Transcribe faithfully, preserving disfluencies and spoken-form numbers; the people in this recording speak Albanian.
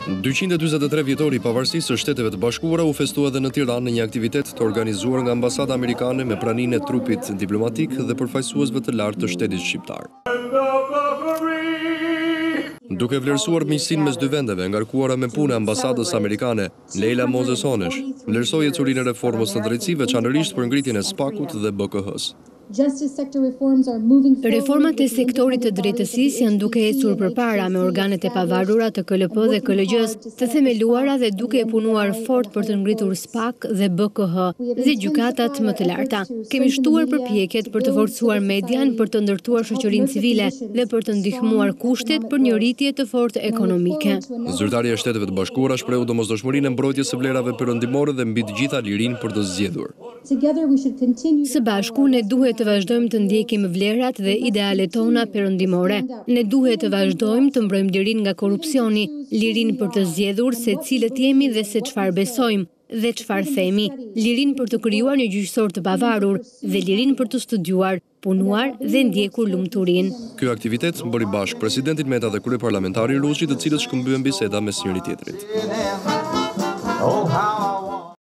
dyqind e dyzet e tre vjetori i pavarësisë së Shteteve të Bashkuara u festua edhe në Tiranë në një aktivitet të organizuar nga Ambasada Amerikane me praninë e trupit diplomatik dhe përfaqësuesve të lartë të shtetit shqiptar. Duke vlerësuar miqësinë mes dy vendeve, ngarkuara me punë ambasadës amerikane, Leila Moses Honesh vlerësoi ecurinë e reformës në drejtësi, veçanërisht për ngritjen e SPAK-ut dhe B K H-s. Reformat e sektorit të drejtësisë janë duke ecur përpara me organet e pavarura të K L P dhe K L G-s të themeluara dhe duke e punuar fort për të ngritur SPAK dhe B K H dhe gjykatat më të larta. Kemi shtuar përpjekjet për të forcuar median, për të ndërtuar shoqërinë civile dhe për të ndihmuar kushtet për një rritje të fortë ekonomike. Zyrtarja e Shteteve të Bashkuara shprehu domosdoshmërinë e mbrojtjes së vlerave perëndimore dhe mbi të gjitha lirinë për të zgjedhur. Së bashku ne duhet të vazhdojmë të ndjekim vlerat dhe idealet tona perëndimore. Ne duhet të vazhdojmë të mbrojmë lirinë nga korrupsioni, lirinë për të zgjedhur se cilët jemi dhe se çfarë besojmë dhe çfarë themi, lirinë për të krijuar një gjyqësor të pavarur dhe lirinë për të studiuar, punuar dhe ndjekur lumturinë. Ky aktivitet bëri bashkë presidentin Meta dhe kryeparlamentarin Ruçi, të cilët shkëmbyen biseda mes njëri tjetrit.